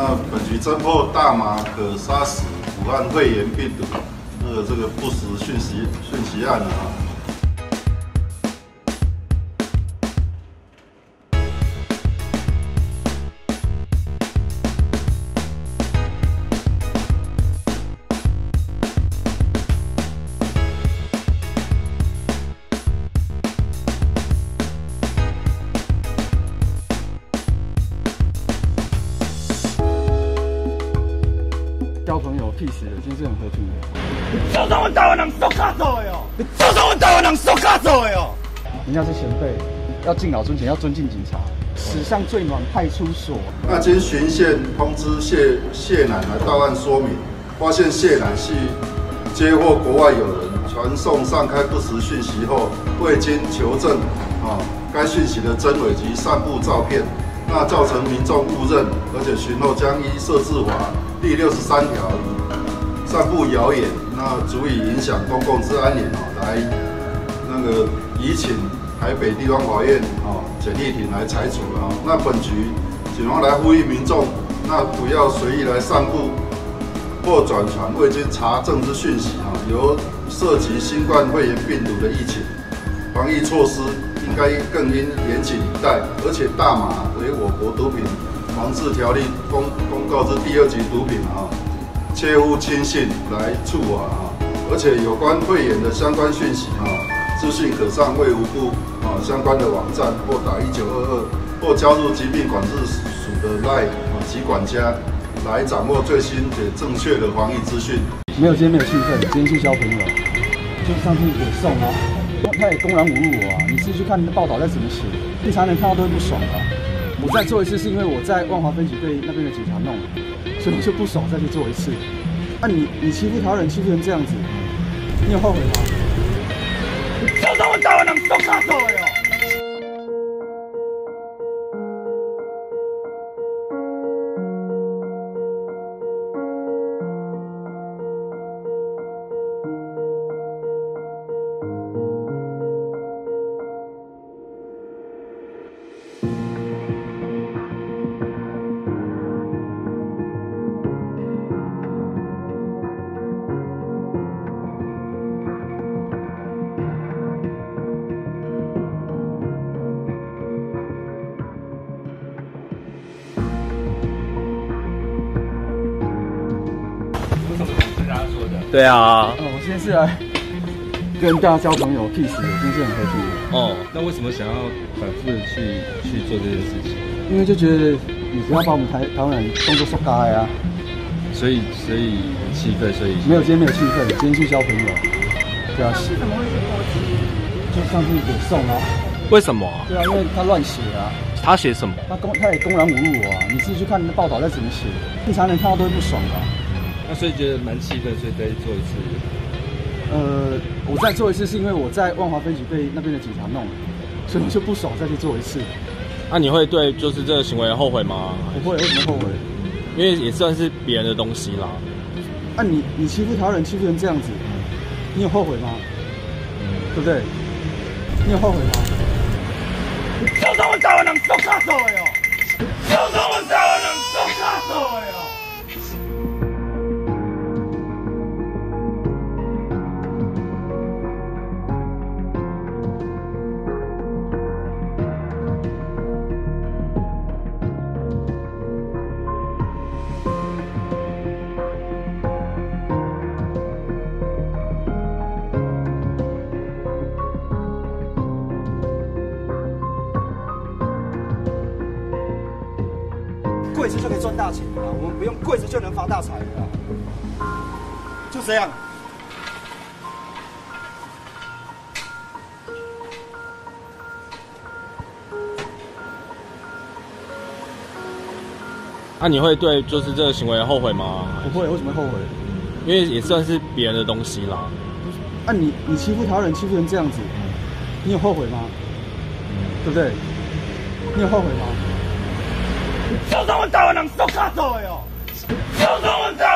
那本局侦破大麻可杀死武汉肺炎病毒这个不实讯息案啊。 交朋友屁事的，今天是很和平的。 就是我台湾人所卡做的哦，就是我台湾人所卡做的哦。 人家是前辈，要敬老尊贤，要尊敬警察。史上最暖派出所。 那经巡线通知谢乃来到案说明，发现谢乃系接获国外友人传送上开不实讯息后，未经求证该讯息的真伪及散布照片，那造成民众误认，而且循后将依设置法第63条散布谣言，那足以影响公共治安言来那个移请台北地方法院简易庭来裁处那本局警方来呼吁民众，那不要随意来散布或转传未经查证之讯息由涉及新冠肺炎病毒的疫情，防疫措施更应严谨以待。而且大麻为我国毒品防治条例公告之第2级毒品切勿轻信来处罚而且有关肺炎的相关讯息资讯可上卫福部相关的网站，或打1922，或加入疾病管制署的 LINE 及管家，来掌握最新且正确的防疫资讯。 没有今天没有气氛，今天去交朋友，就上去给送啊，他也公然侮辱我啊！你自己去看报道再怎么写，平常人看到都会不爽啊。我再做一次是因为我在万华分局被那边的警察弄，所以我就不爽再去做一次。那你欺负他人欺负成这样子，你有后悔吗？ 就是我台湾人所卡做的哦。 对啊， 我今天是来跟大家交朋友，屁事的，今天是很和平的。 哦，那为什么想要反复的去做这件事情？ 因为就觉得你不要把我们台湾人当作说嘎呀， 所以很气愤，所以没有今天没有气氛，今天去交朋友。对啊， 是怎么会去波及？ 就上去给送啊。 为什么？ 对啊，因为他乱写啊。 他写什么？ 他也公然侮辱我啊！你自己去看报道再怎么写，平常人看到都会不爽啊。 那所以觉得蛮气愤，所以再做一次。 我再做一次是因为我在万华分局被那边的警察弄，所以我就不爽再去做一次。 那你会对就是这个行为后悔吗？ 不会，为什么后悔？ 因为也算是别人的东西啦。 你欺负他人欺负成这样子，你有后悔吗？对不对？你有后悔吗？ 就是我台湾人所卡做的哦，就是我台湾人所卡做的哦。 跪着就可以赚大钱啊！我们不用跪着就能发大财的啊！就这样。 那你会对就是这个行为后悔吗？ 不会，为什么会后悔？ 因为也算是别人的东西啦。 你欺负他人欺负成这样子，你有后悔吗？对不对？你有后悔吗？ 就是我台湾人所卡做的哦，就是我台湾。